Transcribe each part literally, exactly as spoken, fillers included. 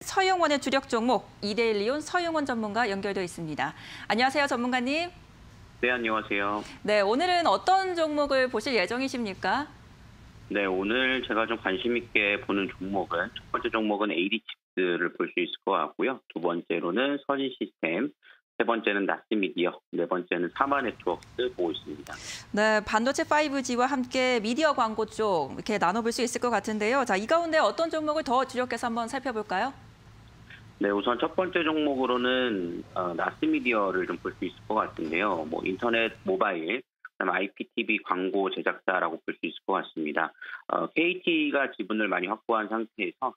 서용원의 주력 종목 이데일리온 서용원 전문가 연결되어 있습니다. 안녕하세요, 전문가님. 네, 안녕하세요. 네, 오늘은 어떤 종목을 보실 예정이십니까? 네, 오늘 제가 좀 관심 있게 보는 종목은 첫 번째 종목은 에이디칩스를 볼 수 있을 것 같고요. 두 번째로는 서진시스템, 세 번째는 나스미디어, 네 번째는 사마네트워크스 보고 있습니다. 네, 반도체 파이브지와 함께 미디어 광고 쪽 이렇게 나눠볼 수 있을 것 같은데요. 자, 이 가운데 어떤 종목을 더 주력해서 한번 살펴볼까요? 네, 우선 첫 번째 종목으로는 어, 나스미디어를 좀 볼 수 있을 것 같은데요. 뭐 인터넷, 모바일, 그다음에 아이피티비 광고 제작사라고 볼 수 있을 것 같습니다. 어, 케이티가 지분을 많이 확보한 상태에서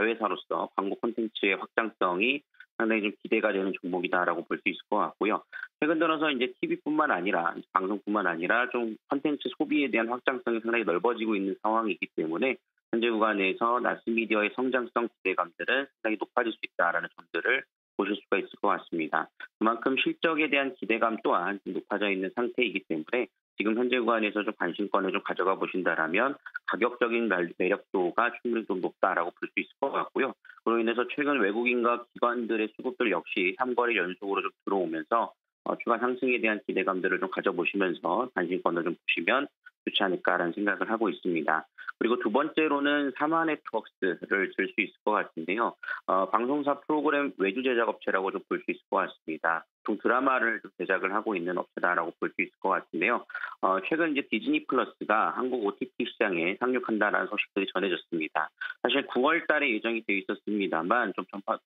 자회사로서 광고 콘텐츠의 확장성이 상당히 좀 기대가 되는 종목이다라고 볼 수 있을 것 같고요. 최근 들어서 이제 티비뿐만 아니라 방송뿐만 아니라 좀 콘텐츠 소비에 대한 확장성이 상당히 넓어지고 있는 상황이기 때문에 현재 구간에서 나스미디어의 성장성 기대감들은 상당히 높아질 수 있다라는 점들을 보실 수가 있을 것 같습니다. 그만큼 실적에 대한 기대감 또한 높아져 있는 상태이기 때문에 지금 현재 구간에서 좀 관심권을 좀 가져가 보신다라면 가격적인 매력도가 충분히 좀 높다라고 볼 수 있을 것 같고요. 그로 인해서 최근 외국인과 기관들의 수급들 역시 삼 거래 연속으로 좀 들어오면서 어, 추가 상승에 대한 기대감들을 좀 가져보시면서 관심권을 좀 보시면 좋지 않을까라는 생각을 하고 있습니다. 그리고 두 번째로는 사마네트워크스를 들 수 있을 것 같은데요. 어, 방송사 프로그램 외주 제작 업체라고 좀 볼 수 있을 것 같습니다. 보통 드라마를 좀 제작을 하고 있는 업체다라고 볼 수 있을 것 같은데요. 어, 최근 이제 디즈니 플러스가 한국 오티티 시장에 상륙한다라는 소식들이 전해졌습니다. 사실 구월 달에 예정이 되어 있었습니다만 좀 전파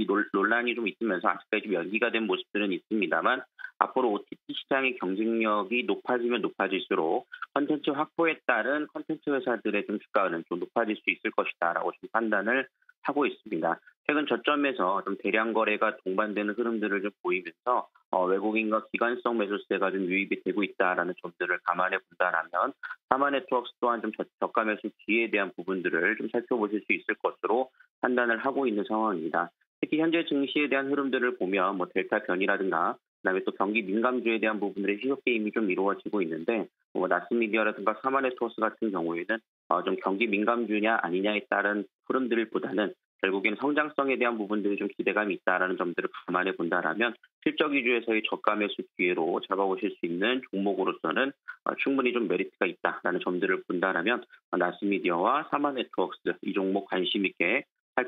논란이 좀 있으면서 아직까지 좀 연기가 된 모습들은 있습니다만 앞으로 오티티 시장의 경쟁력이 높아지면 높아질수록 콘텐츠 확보에 따른 콘텐츠 회사들의 좀 주가는 좀 높아질 수 있을 것이다라고 좀 판단을 하고 있습니다. 최근 저점에서 좀 대량 거래가 동반되는 흐름들을 좀 보이면서 어, 외국인과 기관성 매수세가 좀 유입이 되고 있다라는 점들을 감안해 본다라면 사마네트워크스 또한 좀 저가 매수 기회에 대한 부분들을 좀 살펴보실 수 있을 것으로 판단을 하고 있는 상황입니다. 특히 현재 증시에 대한 흐름들을 보면 뭐 델타 변이라든가 그다음에 또 경기 민감주에 대한 부분들의 시효 게임이 좀 이루어지고 있는데 뭐 나스미디어라든가 사마네트워크스 같은 경우에는 어, 좀 경기 민감주냐 아니냐에 따른 흐름들보다는 결국에는 성장성에 대한 부분들이 좀 기대감이 있다라는 점들을 감안해 본다라면 실적 위주에서의 저가 매수 기회로 잡아보실 수 있는 종목으로서는 어, 충분히 좀 메리트가 있다라는 점들을 본다라면 어, 나스미디어와 사마네트워크스 이 종목 관심 있게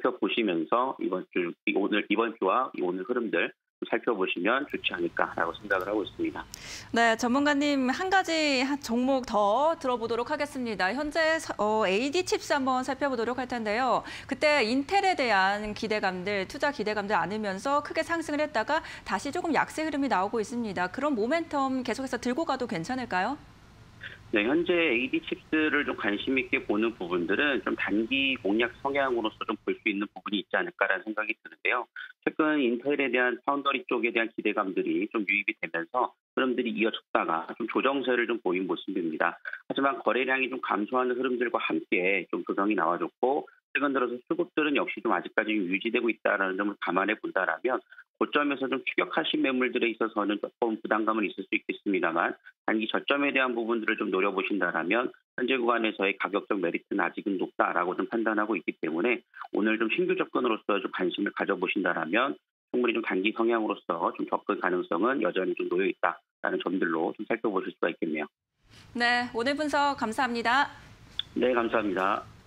살펴보시면서 이번 주 오늘 이번 주와 오늘 흐름들 살펴보시면 좋지 않을까라고 생각을 하고 있습니다. 네, 전문가님 한 가지 종목 더 들어보도록 하겠습니다. 현재 어, 에이디칩스 한번 살펴보도록 할 텐데요. 그때 인텔에 대한 기대감들, 투자 기대감들 안으면서 크게 상승을 했다가 다시 조금 약세 흐름이 나오고 있습니다. 그런 모멘텀 계속해서 들고 가도 괜찮을까요? 네, 현재 에이디칩스를 좀 관심 있게 보는 부분들은 좀 단기 공략 성향으로서 좀 볼 수 있는 부분이 있지 않을까라는 생각이 드는데요. 최근 인텔에 대한 파운더리 쪽에 대한 기대감들이 좀 유입이 되면서 흐름들이 이어졌다가 좀 조정세를 좀 보인 모습입니다. 하지만 거래량이 좀 감소하는 흐름들과 함께 좀 조정이 나와줬고 최근 들어서 수급들은 역시 좀 아직까지 유지되고 있다는 점을 감안해 본다라면 고점에서 좀 추격하신 매물들에 있어서는 조금 부담감은 있을 수 있겠습니다만 단기 저점에 대한 부분들을 좀 노려보신다라면 현재 구간에서의 가격적 메리트는 아직은 높다라고 좀 판단하고 있기 때문에 오늘 좀 신규 접근으로서 좀 관심을 가져보신다라면 충분히 좀 단기 성향으로서 좀 접근 가능성은 여전히 좀 놓여 있다라는 점들로 좀 살펴보실 수가 있겠네요. 네, 오늘 분석 감사합니다. 네, 감사합니다.